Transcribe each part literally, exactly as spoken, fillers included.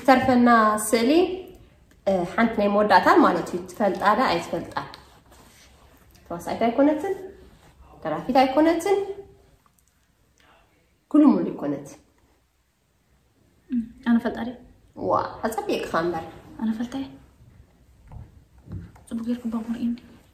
زترفنا سلي حنتنا مودعتها مالتي تفلت على أي تفلت على توسعت أيقونتن ترافيت أيقونتن كل مولي كونت أنا فلت عليه وا حسبيك خامبر أنا فلت عليه تبغى يركب بامورين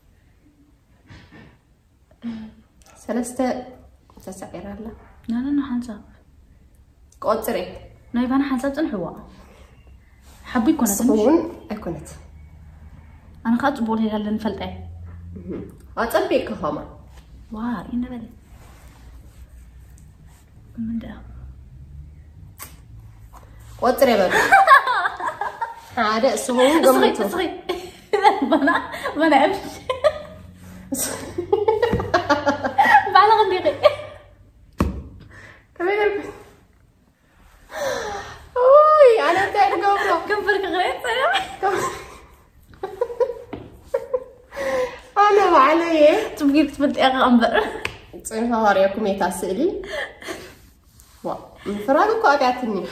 سلسته تسعير الله لا لا لا حنساب قطري نايف أنا حنساب تنحوا حبي كونت صون أكونت أنا خاطر بقول هلا نفلت عليه أتبيك خامة وا إنه بدي من ده قطري بقى هذا صون صغير صغير بنا بنا أمشي بعد غندقي كمان البس اوي انا تعب قبله كم فرق غير انا وعلي تبغي تبدي اغامر تصير هاريكم يتاسئلي وا من فراغكم ابيعتني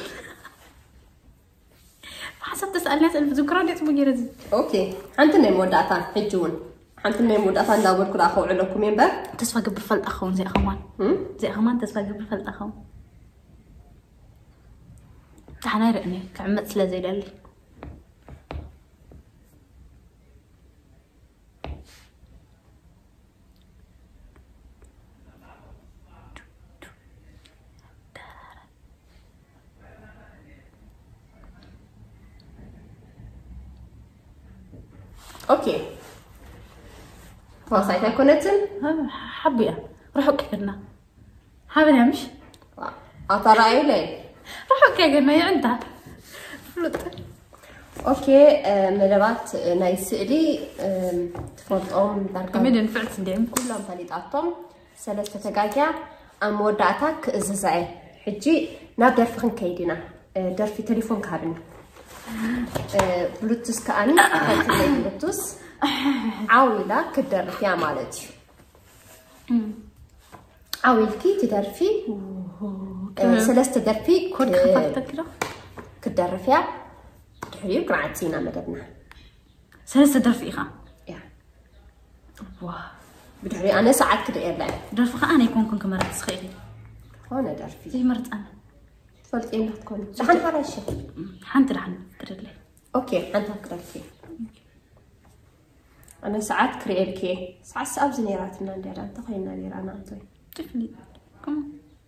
حسب تسالني اسال بذكرى تبغي رزق اوكي حنتنا مودعتان حجون حنتنا مودعتان داول كل اخو علكم ينبر تسفى قبل فلت اخون زي اخوان زي اخوان تسفى قبل فلت اخون تحنا رأني كعمت سلا زي دالي اوكي وصلت كنتن حبيه روحوا كثرنا حابه نمش اطرعي لي روحوا كثرنا يا عندها اوكي ملبات ناي سئلي تفوتهم داركم مدن فعت ديم كلهم فليطاتهم ثلاثه تقاقع ام ودعتك اززعي حجي ناب درفخن كيدنا درفي تليفون كابن بلوتوث كاني فاتلي بلوتوث عاويلا كدرف يا مالتي عاويلكي تدرفي ثلاثه درفي كود خففتك كده كدرف يا تحرير قرعتينا مددنا ثلاثه درفي خا يا واه بدحري انا ساعات كده يلا درف خا انا يكون كون كمرت سخيري هون درفي زي مرت انا فلت ايه تكون صحن حرشه حنت رحن كدلي اوكي انت كدرفي انا ساعات كريلكي ساعات سابز نيراتنا ندير انت خينا ندير انا انت تفلي كم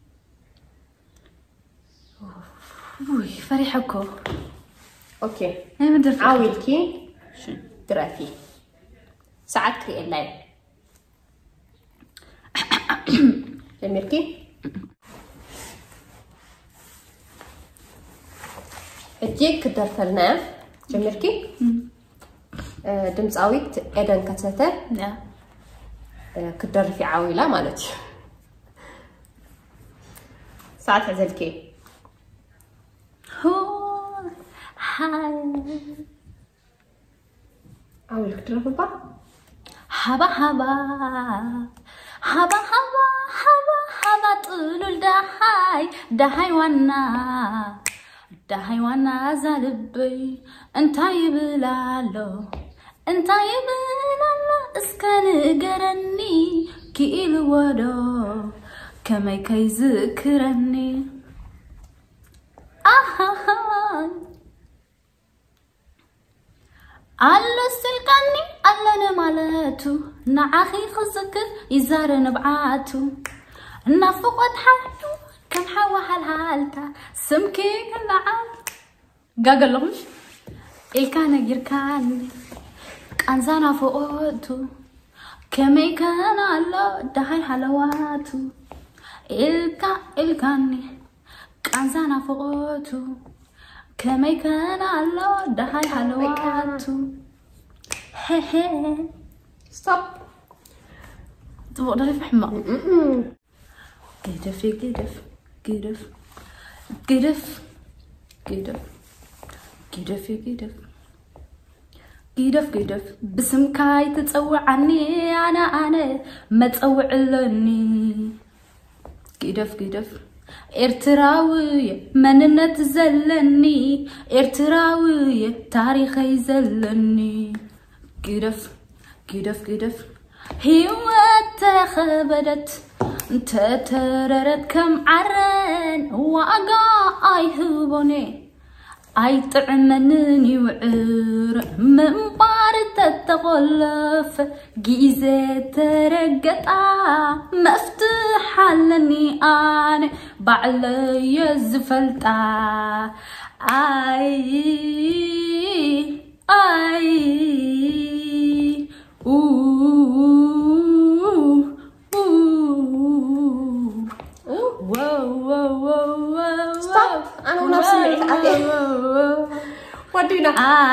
وي فريحكو اوكي هاي من درفي عاويلكي شو درافي ساعات كريل لاي جميلكي اجيك درفلنا جميلكي دمصاويت ادن كتته لا كدرفي عاويلا مالتي ساعات عزلكي هو هاي عاويل كدرفي با حبا حبا حبا حبا حبا حبا طلول دهاي دهاي وانا دهاي وانا زالبي انتاي بلالو انتاي بلالو اسكان قرني كيل ودو كما كي ذكرني آهاهاي على السلقاني على نمالاتو نعاخي خزكر يزار نبعاتو نفقت حالو كم حوا حالتا سمكي كالعال قاقل لغمش الكان يركاني كانزانا فوقتو كمي كان على دهاي حلواتو الكا الكاني كانزانا فوقتو كمي كان على دهاي حلواتو هي هي ستوب تبغى نعرف حما قدف قدف قدف قدف قدف قدف قدف قدف قدف بسم كاي تتصوع عني أنا أنا ما تصوع لني قدف قدف إرتراوي مننت زلني إرتراوي تاريخي زلني قدف قدف قدف هيوات خبدت تتررت كم عرن وأقا أي هبوني أي طعمنني وعر من بارد التغلف جيزة ترقطع مفتوحة لني أنا بعلي الزفلتع أي أي أوه واو واو واو ستوب أنا ونفسي معك أكيد ودينا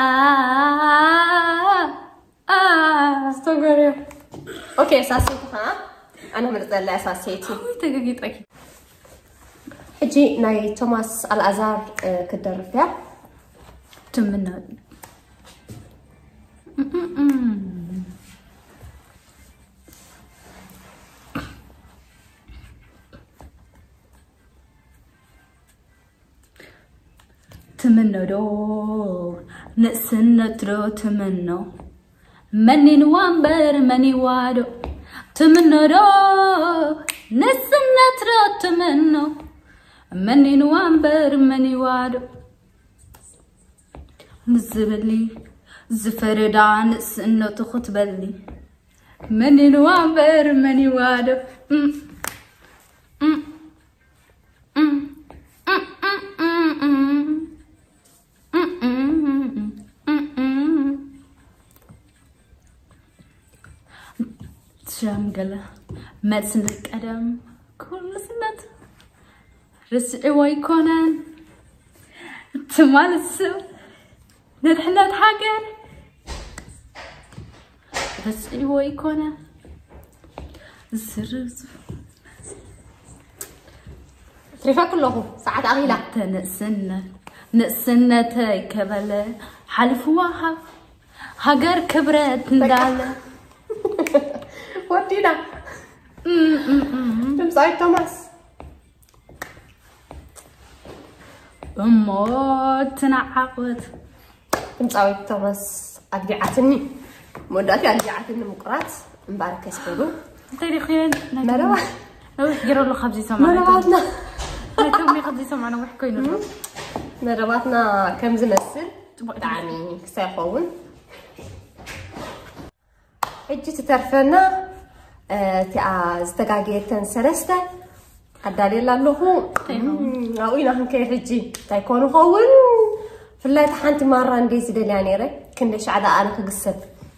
آه آه استغفر أوكي ساسيت ها أنا مرت لا ساسيتي تجيت أكيد حجي ناي توماس الأزار كدر فيها تمنى تمنى دو نسنة درو تمنى مني نوامبر مني وادو تمنى دو نسنة درو تمنى مني نوامبر مني وادو نزبلي زفردا نسنة تخطبلي مني نوامبر مني وادو شامقلة ما تسنك أدم كل سنة رسعي ويكونان تمال السو نرحلات حاجر رسعي ويكونان السرز تريفا كله ساعات أغيلة تنسنة نسنة تاي كبلة حلف واحد هاجر كبرت ندالة ودينا تمساي توماس أمو تنعقد تمساي توماس أرجعتني مدتي أرجعتني مقرات مبارك يسبلو تاريخيا مروا نروح جرو له خبزي سمعنا مرواتنا تومي خبزي سمعنا وحكينا مرواتنا كم زمسل يعني سيخون حجي تترفنا تاع استقاقيتن سلسته الدليل له اوينا هنكي حجي تايكون خون فلا تحنت مره نديز دلاني ري كندش عدا انا كقسب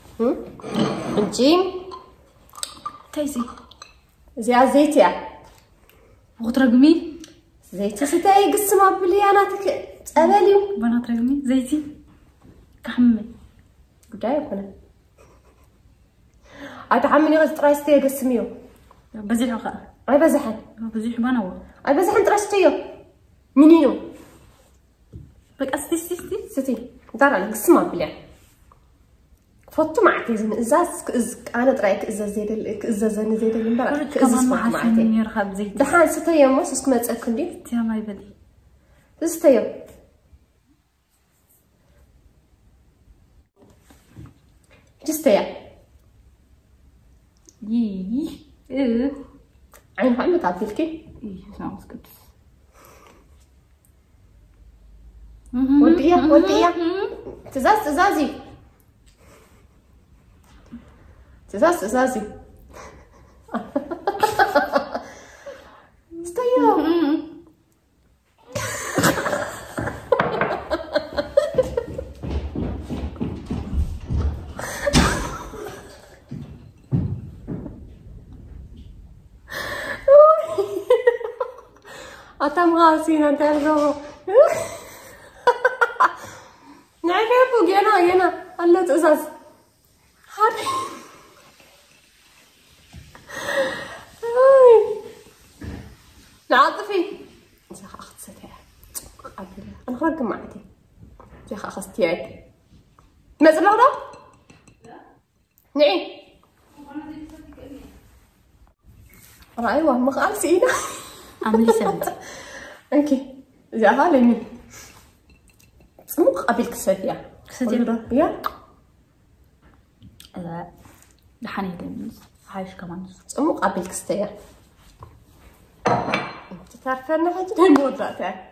نجي تايسي زي زيتيا وترقمي زيتي ستاي قسم بلي انا تك تقبليو بنات رقمي زيتي كحمي قداي كنا أتعمني غز تراستي قسميو بزيح وخا أي بزحن بزيح بانو أي بزحن تراستيو منينو بك أستي ستي ستي ستي دارا قسمها بلي فوتو معتي زين إزاز كإز أنا ترايك إزاز زيد كإزاز زين زيد المبارك كإزاز ما معتي يرخب زيت دحان ستيو مو سكم تسكندي تيا ما يبدي ستيو جستيا يي إيه عين حلو تعطيلكي إيه سامس كبس وديا وديا تزاز تزازي تزاز تزازي استيو أتم غاسين أنتظروا نعرفوا جينا جينا الله تزاز هذي نعاطفي يا أخ أخذ ستها أنا خرجت معتي يا أخ أخذتي عيد ما زال هذا نعم رأيوه ما خالصينا عملي سبت اوكي زعها لمين صموق قبل كسفيا كسفيا يا لا لحني دمس عايش كمان صموق قبل كسفيا انت تعرف انا حاجه موداتها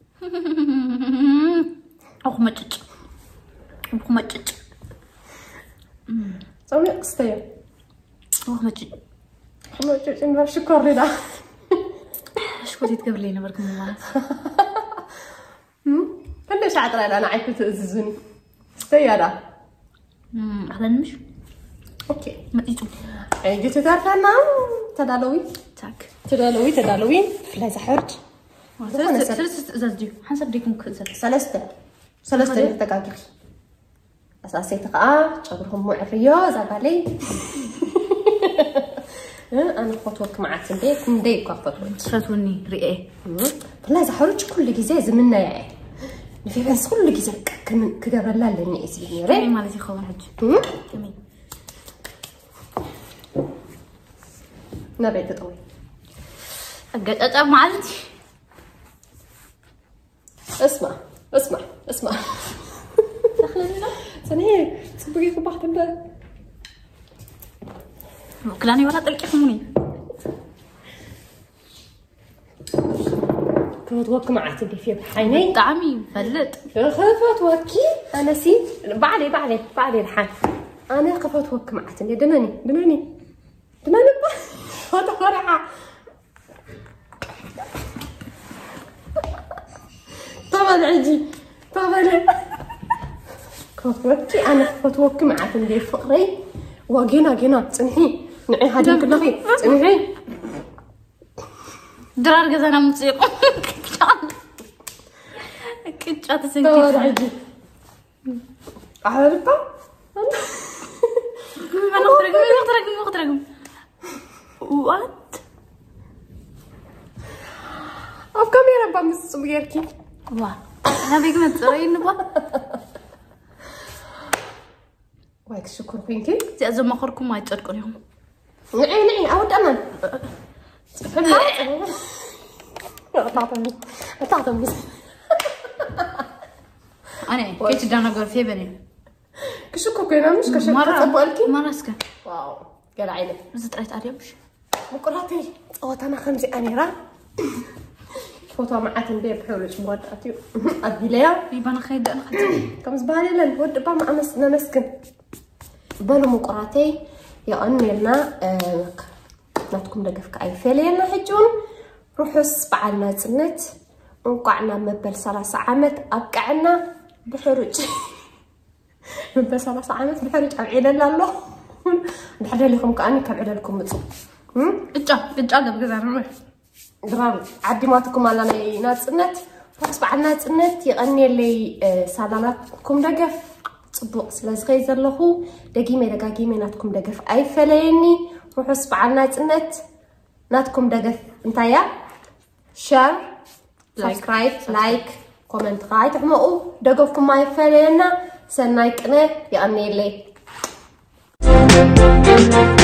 اخ مچጭ اخ مچጭ صموق كسفيا اخ مچጭ اخ مچጭ انه شكر لنا شكون تقبل لي نبرك مالك هم كنا شاطره انا عايكو تززني سياره امم اهلا مش اوكي مديتو اي جيت تعرفنا تدالوي تاك تدالوي تدالوي فلا زحرج ثلاث ثلاث ازازدي حسب ديكم كزل ثلاثه ثلاثه دقائق اساسي تقع صبرهم معريو زبالي انا فوتوك معك نديك نديك فوتوك تفاتوني رئي فلا زحرج كل جزء زمنا يا في بس كل جزء كم كجبل لا لني اسمي ري مالتي خوان حج تمام نبي تطوي اجا معلتي اسمع اسمع اسمع دخلنا سنيه صبغي صباح تبدا كلاني ولا طلقيكمني فوتوك مع تبي في بحيني طعمي فلت خفت وكي انا سي بعلي بعلي بعلي الحال انا خفت وك مع تبي دناني دناني دناني هذا فرحه طبعا عجي طبعا كفوتي انا خفت مع تبي فقري وجينا جينا تنحي نعي هذه كلها تنحي درار غزانا موسيقى كنت اتسنكي طبعا عجي عارفه انا اخترق انا اخترق انا اخترق وات او كاميرا بمس صغيركي واه انا بيك متصرين نبا وايك شكر فينكي زي ما خركم ما يتصدقوا اليوم نعي نعي اود امان تعطني تعطني انا كيف دانا غور في بني كشكو كنا مش كشكو مرة مرة سكن واو قال عيني بس طريت اريمش مقراتي صوت انا خمسي انيرا فوتو معاتن بي بحولش موداتي اديليا يبان خيد انا خدت كم زبالي لن ود با ما امس نمسكن بلو مقراتي يا اني لنا ناتكم دقفك اي فيلينا حجون روحوس بعلنا تنت انقعنا مبل ثلاثة عامت ابقعنا بحرج مبل ثلاثة عامت بحرج ابعينا الله نحدى لكم كاني كبعينا لكم مصو هم اجا اجا قبل كذا نروح درام عدي ماتكم على ناتنت روحوس بعلنا تنت يغني لي سالاناتكم دقف صبوق سلازغي زلخو دقيمه دقاقيمه ناتكم دقف اي فليني روحوس بعلنا تنت ناتكم دقف انتايا شير سبسكرايب لايك كومنت غايت عمقو دقفكم ما يفلينا سنايكنا يغني لي